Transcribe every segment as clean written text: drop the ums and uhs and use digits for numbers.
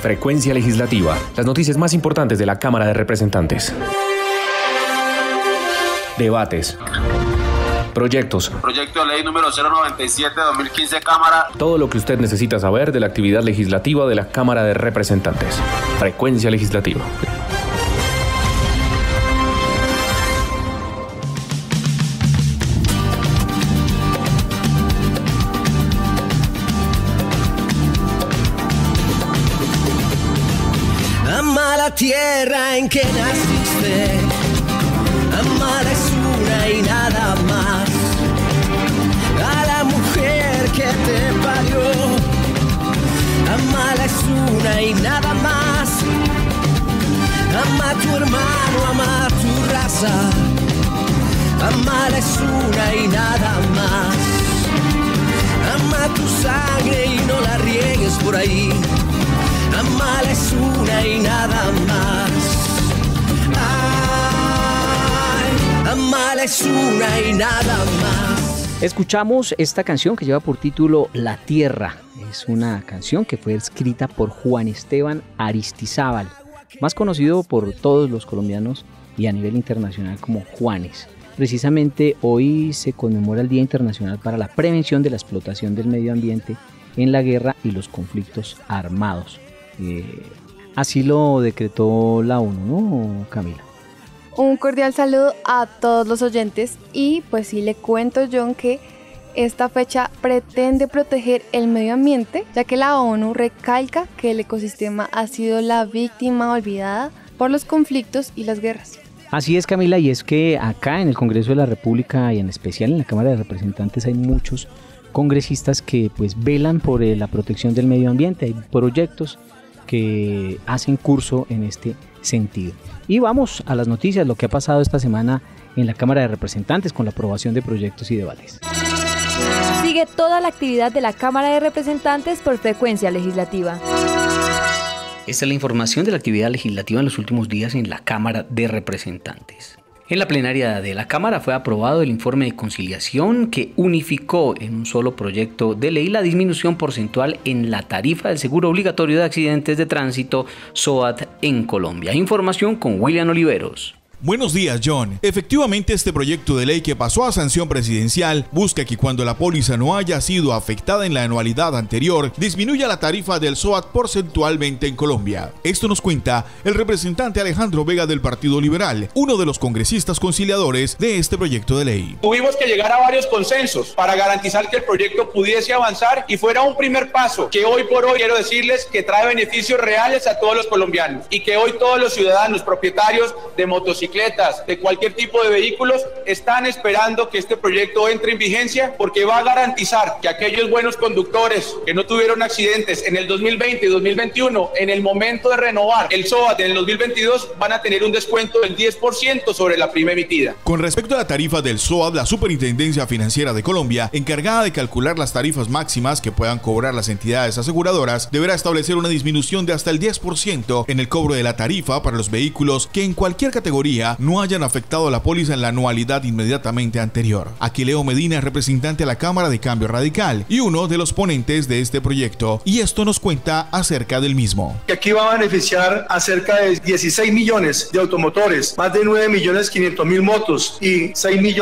Frecuencia Legislativa. Las noticias más importantes de la Cámara de Representantes. Debates. Proyectos. Proyecto de ley número 097-2015, Cámara. Todo lo que usted necesita saber de la actividad legislativa de la Cámara de Representantes. Frecuencia Legislativa. Ama la tierra en que naciste, amar es una y nada más. A la mujer que te parió, amar es una y nada más. Ama a tu hermano, ama a tu raza, amar es una y nada más. Ama tu sangre y no la riegues por ahí. Amar es una y nada más. Ay, amar es una y nada más. Escuchamos esta canción que lleva por título La Tierra. Es una canción que fue escrita por Juan Esteban Aristizábal, más conocido por todos los colombianos y a nivel internacional como Juanes. Precisamente hoy se conmemora el Día Internacional para la Prevención de la Explotación del Medio Ambiente en la guerra y los conflictos armados. Así lo decretó la ONU, ¿no, Camila? Un cordial saludo a todos los oyentes y pues sí le cuento, John, que esta fecha pretende proteger el medio ambiente, ya que la ONU recalca que el ecosistema ha sido la víctima olvidada por los conflictos y las guerras. Así es, Camila, y es que acá en el Congreso de la República y en especial en la Cámara de Representantes hay muchos congresistas que pues velan por la protección del medio ambiente. Hay proyectos que hacen curso en este sentido. Y vamos a las noticias, lo que ha pasado esta semana en la Cámara de Representantes con la aprobación de proyectos y debates. Sigue toda la actividad de la Cámara de Representantes por Frecuencia Legislativa. Esta es la información de la actividad legislativa en los últimos días en la Cámara de Representantes. En la plenaria de la Cámara fue aprobado el informe de conciliación que unificó en un solo proyecto de ley la disminución porcentual en la tarifa del seguro obligatorio de accidentes de tránsito SOAT en Colombia. Información con William Oliveros. Buenos días, John. Efectivamente, este proyecto de ley que pasó a sanción presidencial busca que cuando la póliza no haya sido afectada en la anualidad anterior, disminuya la tarifa del SOAT porcentualmente en Colombia. Esto nos cuenta el representante Alejandro Vega del Partido Liberal, uno de los congresistas conciliadores de este proyecto de ley. Tuvimos que llegar a varios consensos para garantizar que el proyecto pudiese avanzar y fuera un primer paso que hoy por hoy quiero decirles que trae beneficios reales a todos los colombianos y que hoy todos los ciudadanos propietarios de motocicletas, de cualquier tipo de vehículos, están esperando que este proyecto entre en vigencia porque va a garantizar que aquellos buenos conductores que no tuvieron accidentes en el 2020 y 2021, en el momento de renovar el SOAT en el 2022, van a tener un descuento del 10% sobre la prima emitida. Con respecto a la tarifa del SOAT, la Superintendencia Financiera de Colombia, encargada de calcular las tarifas máximas que puedan cobrar las entidades aseguradoras, deberá establecer una disminución de hasta el 10% en el cobro de la tarifa para los vehículos que en cualquier categoría no hayan afectado la póliza en la anualidad inmediatamente anterior. Aquí Leo Medina es representante a la Cámara de Cambio Radical y uno de los ponentes de este proyecto, y esto nos cuenta acerca del mismo. Aquí va a beneficiar a cerca de 16 millones de automotores, más de 9.500.000 motos y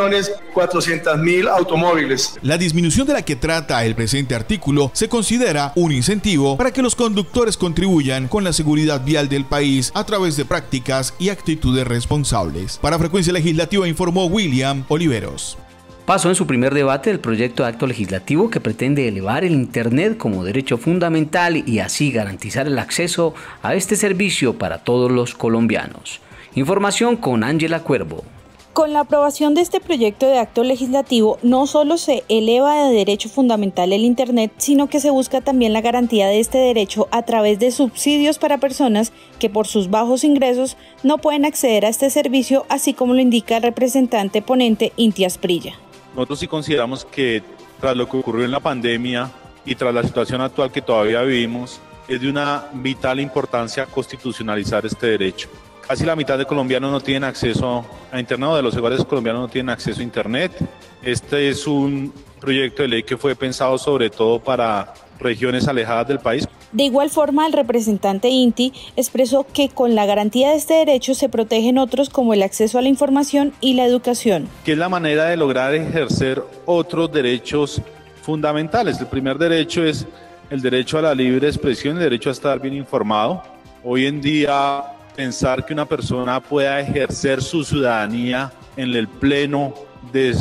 6.400.000 automóviles. La disminución de la que trata el presente artículo se considera un incentivo para que los conductores contribuyan con la seguridad vial del país a través de prácticas y actitudes responsables. Para Frecuencia Legislativa informó William Oliveros. Pasó en su primer debate el proyecto de acto legislativo que pretende elevar el Internet como derecho fundamental y así garantizar el acceso a este servicio para todos los colombianos. Información con Ángela Cuervo. Con la aprobación de este proyecto de acto legislativo, no solo se eleva de derecho fundamental el Internet, sino que se busca también la garantía de este derecho a través de subsidios para personas que por sus bajos ingresos no pueden acceder a este servicio, así como lo indica el representante ponente Inti Asprilla. Nosotros sí consideramos que tras lo que ocurrió en la pandemia y tras la situación actual que todavía vivimos, es de una vital importancia constitucionalizar este derecho. Casi la mitad de colombianos no tienen acceso a Internet, o de los hogares colombianos no tienen acceso a Internet. Este es un proyecto de ley que fue pensado sobre todo para regiones alejadas del país. De igual forma, el representante INTI expresó que con la garantía de este derecho se protegen otros como el acceso a la información y la educación. Que es la manera de lograr ejercer otros derechos fundamentales. El primer derecho es el derecho a la libre expresión, el derecho a estar bien informado. Hoy en día, pensar que una persona pueda ejercer su ciudadanía en el pleno de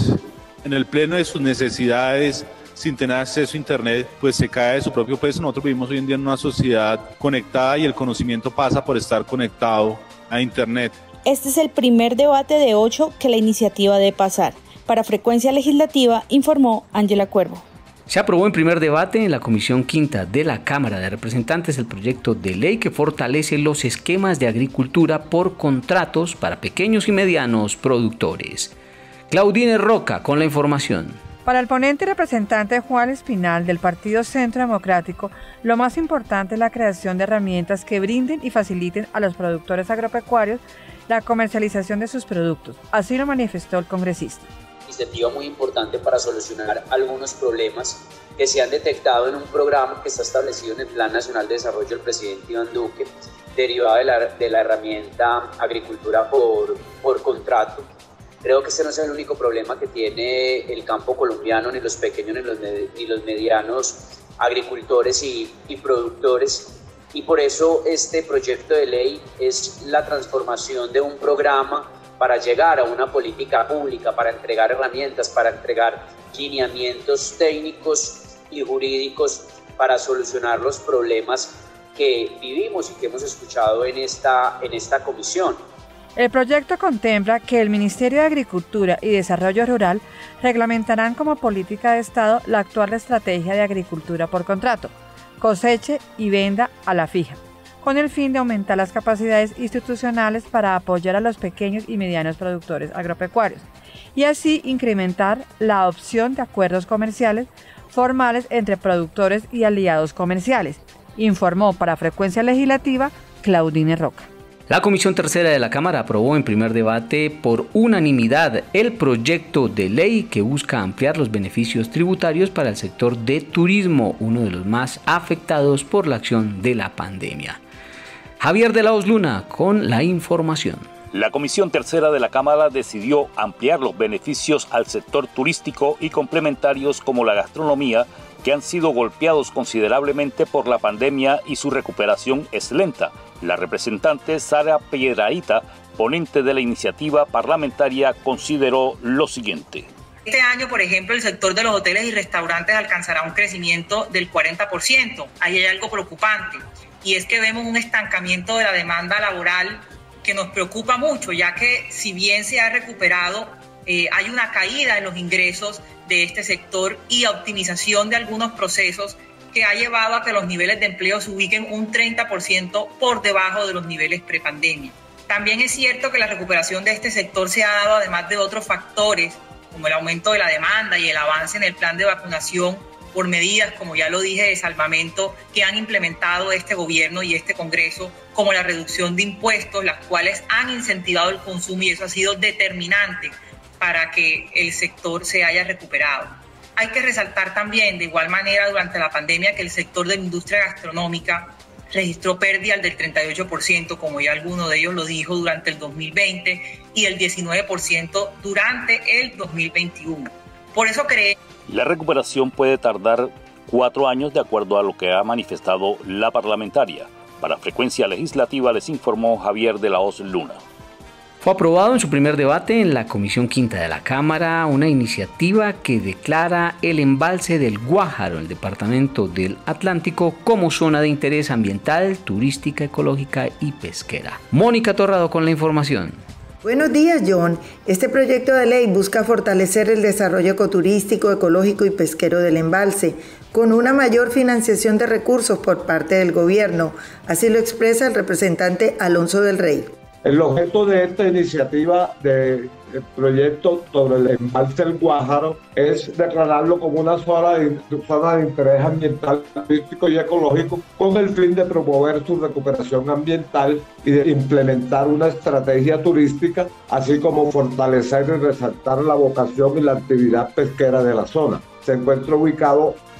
sus necesidades sin tener acceso a Internet, pues se cae de su propio peso. Nosotros vivimos hoy en día en una sociedad conectada y el conocimiento pasa por estar conectado a Internet. Este es el primer debate de 8 que la iniciativa debe pasar. Para Frecuencia Legislativa, informó Ángela Cuervo. Se aprobó en primer debate en la Comisión Quinta de la Cámara de Representantes el proyecto de ley que fortalece los esquemas de agricultura por contratos para pequeños y medianos productores. Claudine Roca con la información. Para el ponente y representante Juan Espinal del Partido Centro Democrático, lo más importante es la creación de herramientas que brinden y faciliten a los productores agropecuarios la comercialización de sus productos. Así lo manifestó el congresista. Iniciativa muy importante para solucionar algunos problemas que se han detectado en un programa que está establecido en el Plan Nacional de Desarrollo del presidente Iván Duque, derivado de la herramienta agricultura por contrato. Creo que este no es el único problema que tiene el campo colombiano, ni los pequeños ni los medianos agricultores y productores, y por eso este proyecto de ley es la transformación de un programa para llegar a una política pública, para entregar herramientas, para entregar lineamientos técnicos y jurídicos para solucionar los problemas que vivimos y que hemos escuchado en esta comisión. El proyecto contempla que el Ministerio de Agricultura y Desarrollo Rural reglamentarán como política de Estado la actual estrategia de agricultura por contrato, coseche y venda a la fija, con el fin de aumentar las capacidades institucionales para apoyar a los pequeños y medianos productores agropecuarios y así incrementar la adopción de acuerdos comerciales formales entre productores y aliados comerciales, informó para Frecuencia Legislativa Claudine Roca. La Comisión Tercera de la Cámara aprobó en primer debate por unanimidad el proyecto de ley que busca ampliar los beneficios tributarios para el sector de turismo, uno de los más afectados por la acción de la pandemia. Javier de la Hoz Luna con la información. La Comisión Tercera de la Cámara decidió ampliar los beneficios al sector turístico y complementarios como la gastronomía, que han sido golpeados considerablemente por la pandemia y su recuperación es lenta. La representante Sara Piedrahita, ponente de la iniciativa parlamentaria, consideró lo siguiente. Este año, por ejemplo, el sector de los hoteles y restaurantes alcanzará un crecimiento del 40%. Ahí hay algo preocupante, y es que vemos un estancamiento de la demanda laboral que nos preocupa mucho, ya que si bien se ha recuperado, hay una caída en los ingresos de este sector y optimización de algunos procesos que ha llevado a que los niveles de empleo se ubiquen un 30% por debajo de los niveles prepandemia. También es cierto que la recuperación de este sector se ha dado además de otros factores, como el aumento de la demanda y el avance en el plan de vacunación por medidas, como ya lo dije, de salvamento que han implementado este gobierno y este Congreso, como la reducción de impuestos, las cuales han incentivado el consumo y eso ha sido determinante para que el sector se haya recuperado. Hay que resaltar también, de igual manera, durante la pandemia, que el sector de la industria gastronómica registró pérdidas del 38%, como ya alguno de ellos lo dijo, durante el 2020 y el 19% durante el 2021. Por eso creemos. La recuperación puede tardar 4 años de acuerdo a lo que ha manifestado la parlamentaria. Para Frecuencia Legislativa les informó Javier de la Hoz Luna. Fue aprobado en su primer debate en la Comisión Quinta de la Cámara una iniciativa que declara el embalse del Guájaro, el departamento del Atlántico, como zona de interés ambiental, turística, ecológica y pesquera. Mónica Torrado con la información. Buenos días, John. Este proyecto de ley busca fortalecer el desarrollo ecoturístico, ecológico y pesquero del embalse, con una mayor financiación de recursos por parte del gobierno. Así lo expresa el representante Alonso del Rey. El objeto de esta iniciativa del proyecto sobre el embalse del Guájaro es declararlo como una zona de interés ambiental, turístico y ecológico con el fin de promover su recuperación ambiental y de implementar una estrategia turística, así como fortalecer y resaltar la vocación y la actividad pesquera de la zona. Se encuentra ubicado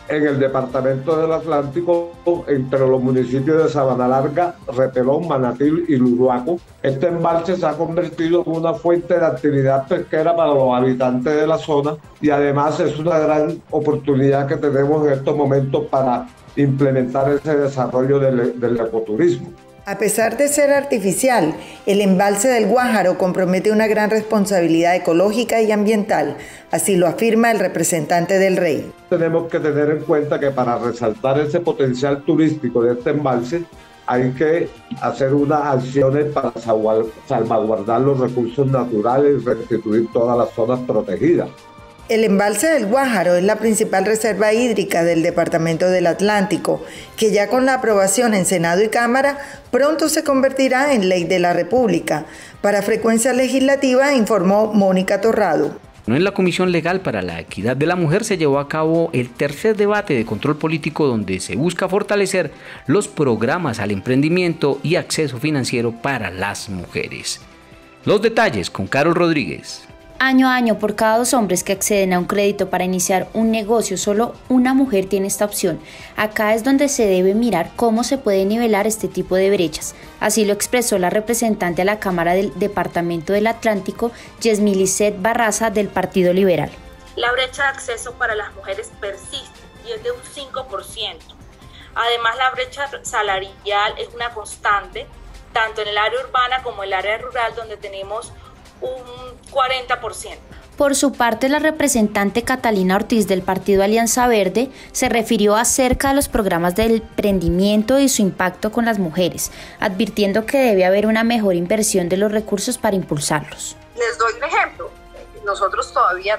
en el departamento del Atlántico, entre los municipios de Sabana Larga, Repelón, Manatí y Luruaco. Este embalse se ha convertido en una fuente de actividad pesquera para los habitantes de la zona y además es una gran oportunidad que tenemos en estos momentos para implementar ese desarrollo del ecoturismo. A pesar de ser artificial, el embalse del Guájaro compromete una gran responsabilidad ecológica y ambiental, así lo afirma el representante del Rey. Tenemos que tener en cuenta que para resaltar ese potencial turístico de este embalse, hay que hacer unas acciones para salvaguardar los recursos naturales y restituir todas las zonas protegidas. El embalse del Guájaro es la principal reserva hídrica del Departamento del Atlántico, que ya con la aprobación en Senado y Cámara, pronto se convertirá en ley de la República. Para Frecuencia Legislativa informó Mónica Torrado. En la Comisión Legal para la Equidad de la Mujer se llevó a cabo el tercer debate de control político donde se busca fortalecer los programas al emprendimiento y acceso financiero para las mujeres. Los detalles con Carol Rodríguez. Año a año, por cada 2 hombres que acceden a un crédito para iniciar un negocio, solo una mujer tiene esta opción. Acá es donde se debe mirar cómo se puede nivelar este tipo de brechas. Así lo expresó la representante a la Cámara del Departamento del Atlántico, Yesmilicet Barraza, del Partido Liberal. La brecha de acceso para las mujeres persiste y es de un 5%. Además, la brecha salarial es una constante, tanto en el área urbana como en el área rural, donde tenemos un 40%. Por su parte, la representante Catalina Ortiz del Partido Alianza Verde se refirió acerca de los programas de emprendimiento y su impacto con las mujeres, advirtiendo que debe haber una mejor inversión de los recursos para impulsarlos. Les doy un ejemplo. Nosotros todavía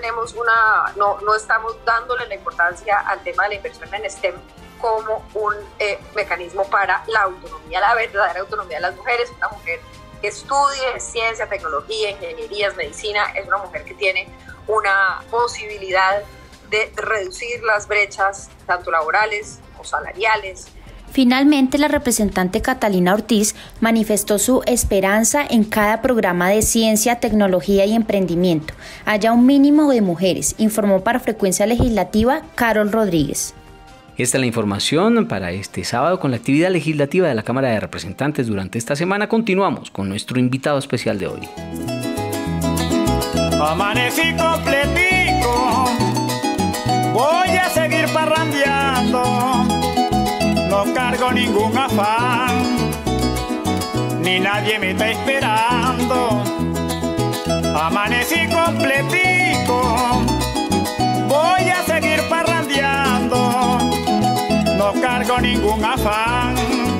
no estamos dándole la importancia al tema de la inversión en STEM como un mecanismo para la autonomía, la verdadera autonomía de las mujeres. Una mujer que estudie ciencia, tecnología, ingenierías, medicina, es una mujer que tiene una posibilidad de reducir las brechas tanto laborales como salariales. Finalmente, la representante Catalina Ortiz manifestó su esperanza en cada programa de ciencia, tecnología y emprendimiento haya un mínimo de mujeres, informó para Frecuencia Legislativa Carol Rodríguez. Esta es la información para este sábado con la actividad legislativa de la Cámara de Representantes durante esta semana. Continuamos con nuestro invitado especial de hoy. Amanecí completico, voy a seguir parrandeando, no cargo ningún afán, ni nadie me está esperando. Amanecí completico, voy a seguir parrandeando, no cargo ningún afán,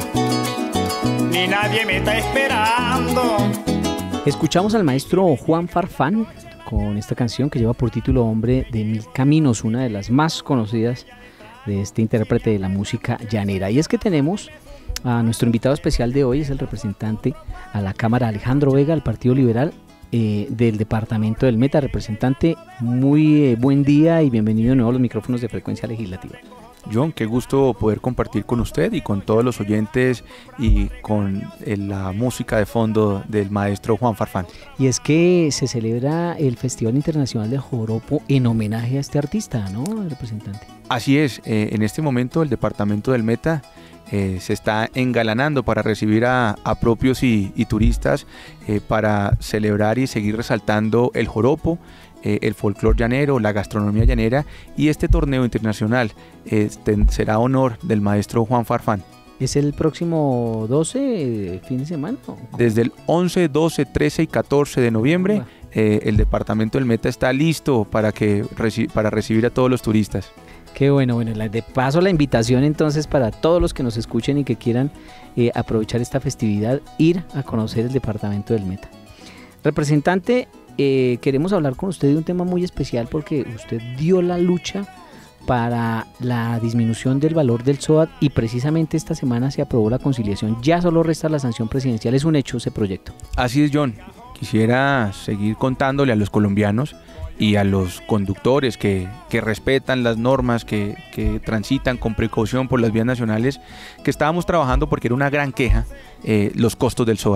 ni nadie me está esperando. Escuchamos al maestro Juan Farfán con esta canción que lleva por título Hombre de Mil Caminos, una de las más conocidas de este intérprete de la música llanera. Y es que tenemos a nuestro invitado especial de hoy, es el representante a la Cámara Alejandro Vega, del Partido Liberal del Departamento del Meta. Representante, muy buen día y bienvenido de nuevo a los micrófonos de Frecuencia Legislativa. John, qué gusto poder compartir con usted y con todos los oyentes y con la música de fondo del maestro Juan Farfán. Y es que se celebra el Festival Internacional del Joropo en homenaje a este artista, ¿no, representante? Así es, en este momento el Departamento del Meta se está engalanando para recibir a propios y turistas para celebrar y seguir resaltando el joropo, el folclor llanero, la gastronomía llanera, y este torneo internacional será honor del maestro Juan Farfán. ¿Es el próximo 12 fin de semana? Desde el 11, 12, 13 y 14 de noviembre el Departamento del Meta está listo para recibir a todos los turistas. Qué bueno, de paso la invitación entonces para todos los que nos escuchen y que quieran aprovechar esta festividad, ir a conocer el Departamento del Meta. Representante, queremos hablar con usted de un tema muy especial porque usted dio la lucha para la disminución del valor del SOAT y precisamente esta semana se aprobó la conciliación. Ya solo resta la sanción presidencial. Es un hecho ese proyecto. Así es, John. Quisiera seguir contándole a los colombianos y a los conductores que respetan las normas, que transitan con precaución por las vías nacionales, que estábamos trabajando porque era una gran queja los costos del SOAT.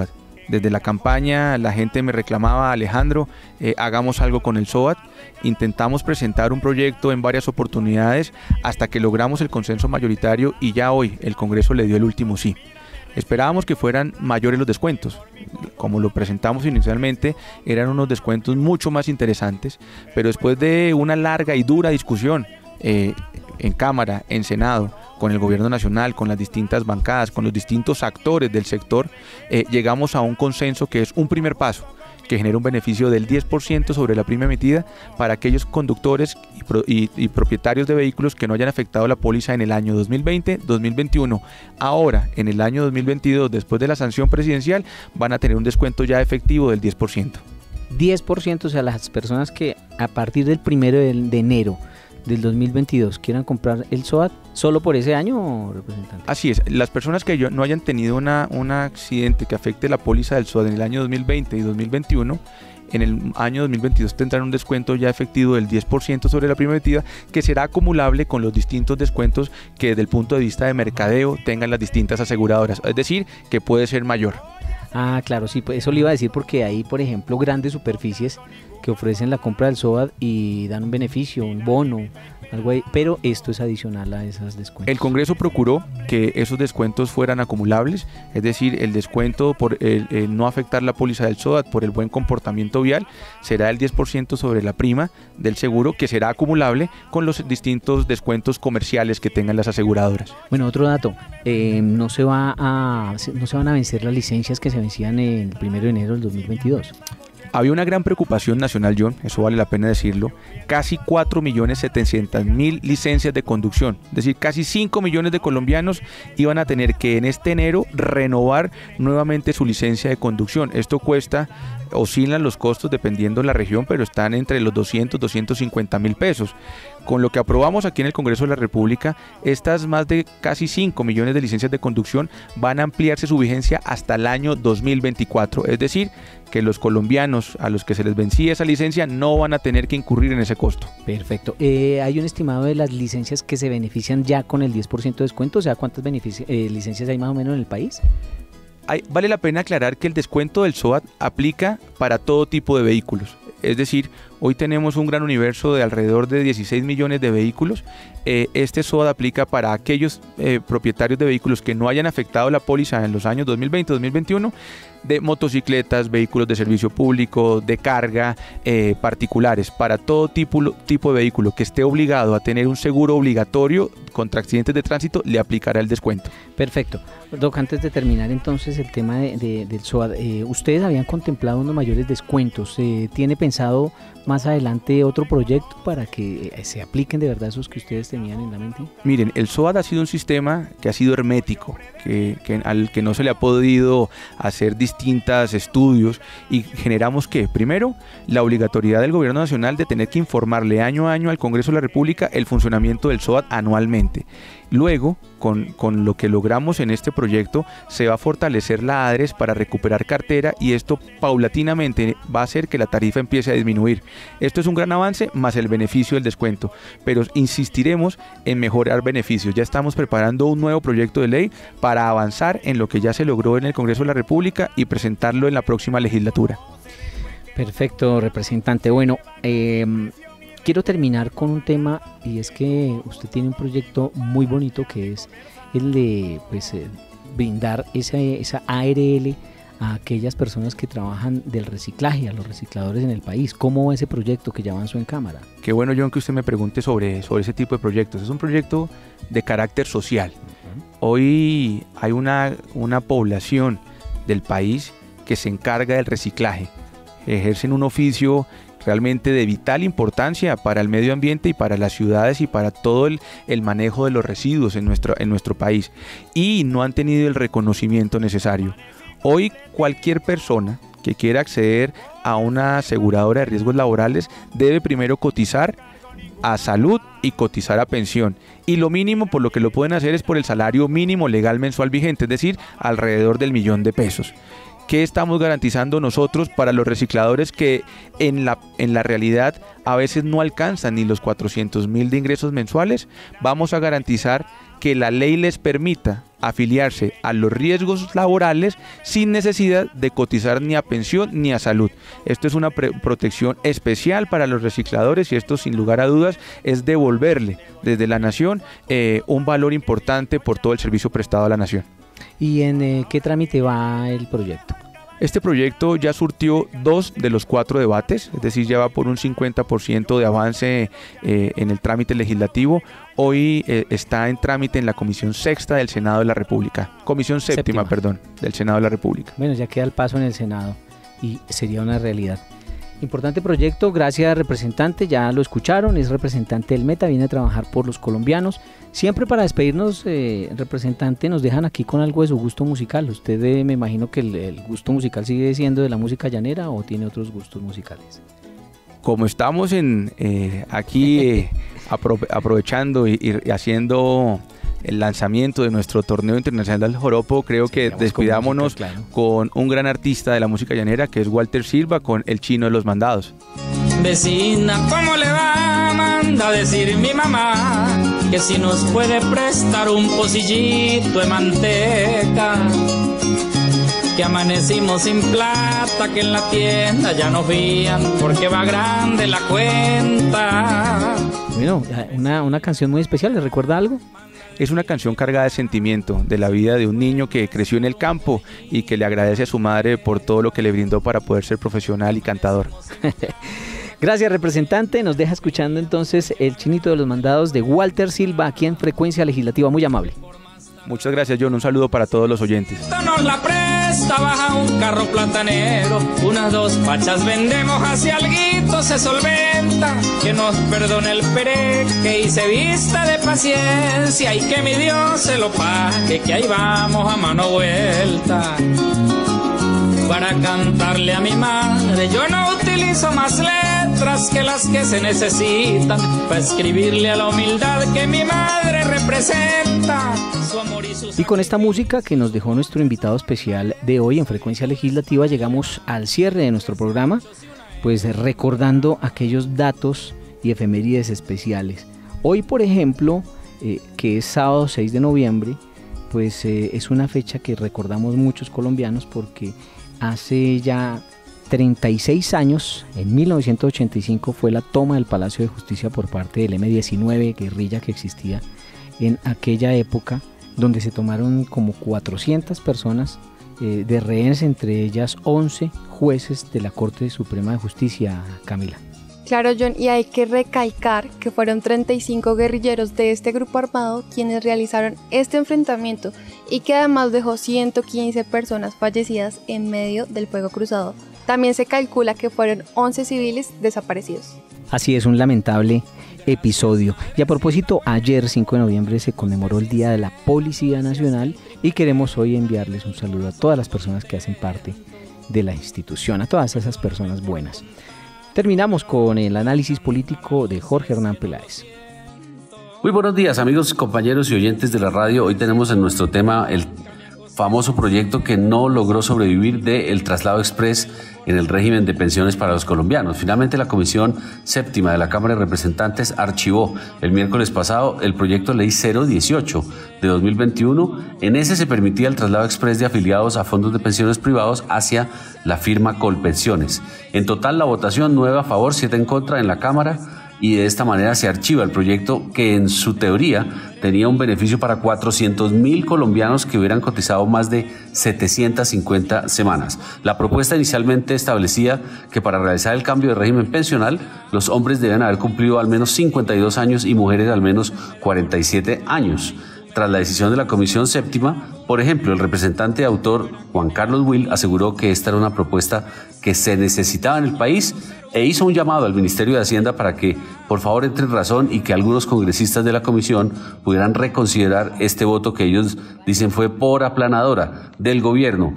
Desde la campaña la gente me reclamaba, Alejandro, hagamos algo con el SOAT. Intentamos presentar un proyecto en varias oportunidades hasta que logramos el consenso mayoritario y ya hoy el Congreso le dio el último sí. Esperábamos que fueran mayores los descuentos. Como lo presentamos inicialmente, eran unos descuentos mucho más interesantes, pero después de una larga y dura discusión en Cámara, en Senado, con el Gobierno Nacional, con las distintas bancadas, con los distintos actores del sector, llegamos a un consenso que es un primer paso, que genera un beneficio del 10% sobre la prima emitida para aquellos conductores y propietarios de vehículos que no hayan afectado la póliza en el año 2020, 2021. Ahora, en el año 2022, después de la sanción presidencial, van a tener un descuento ya efectivo del 10%. 10%, o sea, las personas que a partir del 1 de enero del 2022 quieran comprar el SOAT solo por ese año, representante. Así es, las personas que no hayan tenido un accidente que afecte la póliza del SOAT en el año 2020 y 2021, en el año 2022 tendrán un descuento ya efectivo del 10% sobre la prima emitida, que será acumulable con los distintos descuentos que desde el punto de vista de mercadeo tengan las distintas aseguradoras, es decir, que puede ser mayor. Ah, claro, sí, pues eso le iba a decir porque hay, por ejemplo, grandes superficies que ofrecen la compra del SOAT y dan un beneficio, un bono, algo ahí, pero esto es adicional a esos descuentos. El Congreso procuró que esos descuentos fueran acumulables, es decir, el descuento por el no afectar la póliza del SOAT por el buen comportamiento vial será el 10% sobre la prima del seguro, que será acumulable con los distintos descuentos comerciales que tengan las aseguradoras. Bueno, otro dato, no se van a vencer las licencias que se vencían el 1 de enero del 2022. Había una gran preocupación nacional, John, eso vale la pena decirlo, casi 4.700.000 licencias de conducción, es decir, casi 5 millones de colombianos iban a tener que en este enero renovar nuevamente su licencia de conducción. Esto cuesta, oscilan los costos dependiendo de la región, pero están entre los 250.000 pesos. Con lo que aprobamos aquí en el Congreso de la República, estas más de casi 5 millones de licencias de conducción van a ampliarse su vigencia hasta el año 2024, es decir, que los colombianos a los que se les vencía esa licencia no van a tener que incurrir en ese costo. Perfecto. ¿Hay un estimado de las licencias que se benefician ya con el 10% de descuento? O sea, ¿cuántas licencias hay más o menos en el país? Vale la pena aclarar que el descuento del SOAT aplica para todo tipo de vehículos. Es decir, hoy tenemos un gran universo de alrededor de 16 millones de vehículos. Este SOAT aplica para aquellos propietarios de vehículos que no hayan afectado la póliza en los años 2020-2021, de motocicletas, vehículos de servicio público, de carga, particulares. Para todo tipo de vehículo que esté obligado a tener un seguro obligatorio contra accidentes de tránsito, le aplicará el descuento. Perfecto. Doc, antes de terminar entonces el tema del SOAT, ustedes habían contemplado unos mayores descuentos. ¿Tiene pensado más adelante otro proyecto para que se apliquen de verdad esos que ustedes tenían en la mente? Miren, el SOAT ha sido un sistema que ha sido hermético, al que no se le ha podido hacer distintos estudios, y generamos que, primero, la obligatoriedad del Gobierno Nacional de tener que informarle año a año al Congreso de la República el funcionamiento del SOAT anualmente. Luego, con lo que logramos en este proyecto, se va a fortalecer la ADRES para recuperar cartera, y esto paulatinamente va a hacer que la tarifa empiece a disminuir. Esto es un gran avance, más el beneficio del descuento, pero insistiremos en mejorar beneficios. Ya estamos preparando un nuevo proyecto de ley para avanzar en lo que ya se logró en el Congreso de la República y presentarlo en la próxima legislatura. Perfecto, representante. Bueno, quiero terminar con un tema, y es que usted tiene un proyecto muy bonito que es el de brindar esa ARL a aquellas personas que trabajan del reciclaje, a los recicladores en el país. ¿Cómo va ese proyecto que ya avanzó en Cámara? Qué bueno, John, que usted me pregunte sobre ese tipo de proyectos. Es un proyecto de carácter social. Hoy hay una población del país que se encarga del reciclaje, ejercen un oficio realmente de vital importancia para el medio ambiente y para las ciudades y para todo el manejo de los residuos en nuestro país, y no han tenido el reconocimiento necesario. Hoy cualquier persona que quiera acceder a una aseguradora de riesgos laborales debe primero cotizar a salud y cotizar a pensión, y lo mínimo por lo que lo pueden hacer es por el salario mínimo legal mensual vigente, es decir, alrededor del 1.000.000 de pesos. ¿Qué estamos garantizando nosotros para los recicladores que en la realidad a veces no alcanzan ni los 400.000 de ingresos mensuales? Vamos a garantizar que la ley les permita afiliarse a los riesgos laborales sin necesidad de cotizar ni a pensión ni a salud. Esto es una protección especial para los recicladores y esto, sin lugar a dudas, es devolverle desde la nación un valor importante por todo el servicio prestado a la nación. ¿Y en qué trámite va el proyecto? Este proyecto ya surtió 2 de los 4 debates, es decir, ya va por un 50% de avance en el trámite legislativo. Hoy está en trámite en la Comisión Sexta del Senado de la República. Comisión Séptima, perdón, del Senado de la República. Bueno, ya queda el paso en el Senado y sería una realidad. Importante proyecto, gracias representante, ya lo escucharon, es representante del Meta, viene a trabajar por los colombianos. Siempre para despedirnos, representante, nos dejan aquí con algo de su gusto musical. Usted me imagino que el gusto musical sigue siendo de la música llanera o tiene otros gustos musicales. Como estamos aquí aprovechando y haciendo el lanzamiento de nuestro torneo internacional del joropo, creo que despidámonos con un gran artista de la música llanera que es Walter Silva con El Chino de los Mandados. Vecina, ¿cómo le va? Manda a decir mi mamá que si nos puede prestar un pocillito de manteca, que amanecimos sin plata, que en la tienda ya nos vían porque va grande la cuenta. Bueno, una canción muy especial, ¿le recuerda algo? Es una canción cargada de sentimiento, de la vida de un niño que creció en el campo y que le agradece a su madre por todo lo que le brindó para poder ser profesional y cantador. Gracias, representante. Nos deja escuchando entonces El Chinito de los Mandados de Walter Silva aquí en Frecuencia Legislativa. Muy amable. Muchas gracias, John. Un saludo para todos los oyentes. Nos la presta, baja un carro platanero, unas 2 fachas vendemos, hacia alguito se solventa, que nos perdone el pereque y se vista de paciencia y que mi Dios se lo pague, que ahí vamos a mano vuelta. Para cantarle a mi madre yo no utilizo más letras que las que se necesitan, para escribirle a la humildad que mi madre representa. Y con esta música que nos dejó nuestro invitado especial de hoy en Frecuencia Legislativa, llegamos al cierre de nuestro programa, pues recordando aquellos datos y efemérides especiales. Hoy, por ejemplo, que es sábado 6 de noviembre, pues es una fecha que recordamos muchos colombianos porque hace ya 36 años, en 1985, fue la toma del Palacio de Justicia por parte del M-19, guerrilla que existía en aquella época, donde se tomaron como 400 personas de rehenes, entre ellas 11 jueces de la Corte Suprema de Justicia, Camila. Claro, John, y hay que recalcar que fueron 35 guerrilleros de este grupo armado quienes realizaron este enfrentamiento y que además dejó 115 personas fallecidas en medio del fuego cruzado. También se calcula que fueron 11 civiles desaparecidos. Así es, un lamentable episodio. Y a propósito, ayer 5 de noviembre se conmemoró el Día de la Policía Nacional y queremos hoy enviarles un saludo a todas las personas que hacen parte de la institución, a todas esas personas buenas. Terminamos con el análisis político de Jorge Hernán Peláez. Muy buenos días, amigos, compañeros y oyentes de la radio. Hoy tenemos en nuestro tema el famoso proyecto que no logró sobrevivir del traslado express en el régimen de pensiones para los colombianos. Finalmente, la Comisión Séptima de la Cámara de Representantes archivó el miércoles pasado el proyecto Ley 018 de 2021. En ese se permitía el traslado express de afiliados a fondos de pensiones privados hacia la firma Colpensiones. En total, la votación 9 a favor, 7 en contra en la Cámara, y de esta manera se archiva el proyecto que en su teoría tenía un beneficio para 400.000 colombianos que hubieran cotizado más de 750 semanas. La propuesta inicialmente establecía que para realizar el cambio de régimen pensional, los hombres deben haber cumplido al menos 52 años y mujeres al menos 47 años. Tras la decisión de la Comisión Séptima, por ejemplo, el representante autor Juan Carlos Will aseguró que esta era una propuesta que se necesitaba en el país e hizo un llamado al Ministerio de Hacienda para que por favor entre en razón y que algunos congresistas de la comisión pudieran reconsiderar este voto que ellos dicen fue por aplanadora del gobierno.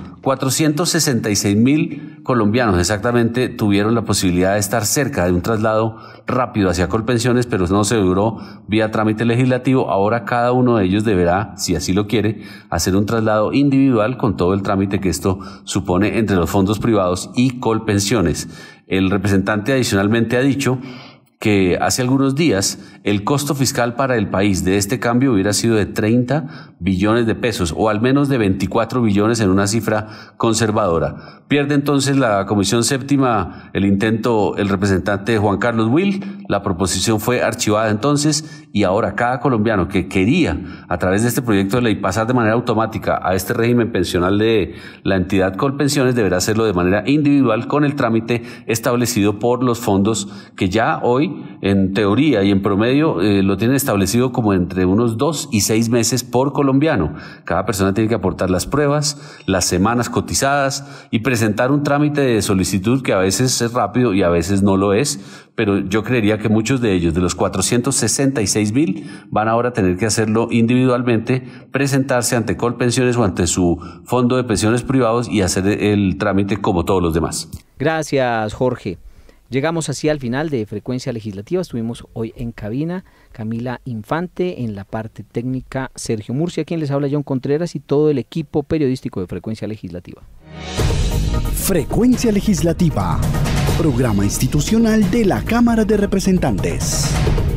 466.000 colombianos exactamente tuvieron la posibilidad de estar cerca de un traslado rápido hacia Colpensiones, pero no se logró vía trámite legislativo. Ahora cada uno de ellos deberá, si así lo quiere, hacer un traslado individual con todo el trámite que esto supone entre los fondos privados y Colpensiones. El representante adicionalmente ha dicho que hace algunos días el costo fiscal para el país de este cambio hubiera sido de 30 billones de pesos, o al menos de 24 billones en una cifra conservadora. Pierde entonces la Comisión Séptima el intento el representante Juan Carlos Will, la proposición fue archivada entonces, y ahora cada colombiano que quería a través de este proyecto de ley pasar de manera automática a este régimen pensional de la entidad Colpensiones deberá hacerlo de manera individual con el trámite establecido por los fondos que ya hoy en teoría y en promedio lo tienen establecido como entre unos 2 y 6 meses por colombiano. Cada persona tiene que aportar las pruebas, las semanas cotizadas y presentar un trámite de solicitud que a veces es rápido y a veces no lo es, pero yo creería que muchos de ellos, de los 466.000, van ahora a tener que hacerlo individualmente, presentarse ante Colpensiones o ante su fondo de pensiones privados y hacer el trámite como todos los demás. Gracias, Jorge. Llegamos así al final de Frecuencia Legislativa. Estuvimos hoy en cabina Camila Infante, en la parte técnica Sergio Murcia, quien les habla John Contreras y todo el equipo periodístico de Frecuencia Legislativa. Frecuencia Legislativa, programa institucional de la Cámara de Representantes.